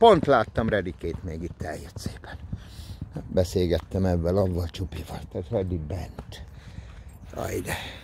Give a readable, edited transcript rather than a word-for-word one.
pont láttam Redikét, még itt eljött szépen. Beszélgettem ebben, avval Csupival, tehát Redi bent. Ajde.